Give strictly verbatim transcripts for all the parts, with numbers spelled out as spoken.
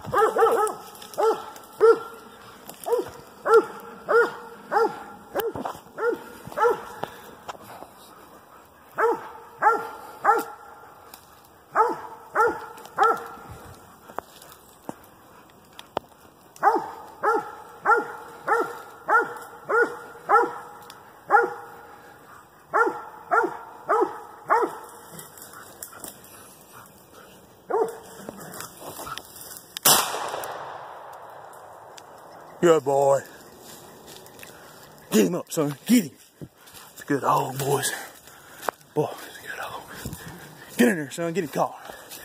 Good boy. Get him up, son. Get him. It's a good hog, boys. Boy, it's a good hog. Get in there, son. Get him caught.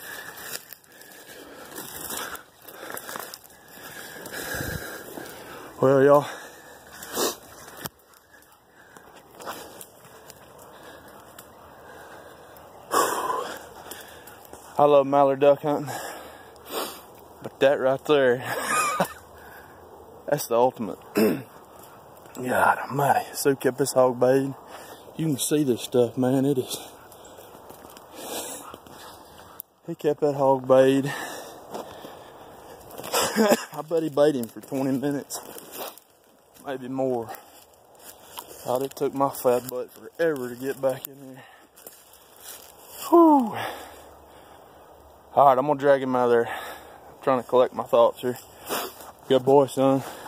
Well, y'all. I love mallard duck hunting. But that right there, that's the ultimate. God almighty. So kept this hog baited. You can see this stuff, man. It is. He kept that hog baited. I bet he baited him for twenty minutes. Maybe more. God, it took my fat butt forever to get back in there. Whew. Alright, I'm gonna drag him out of there. I'm trying to collect my thoughts here. Good boy, son.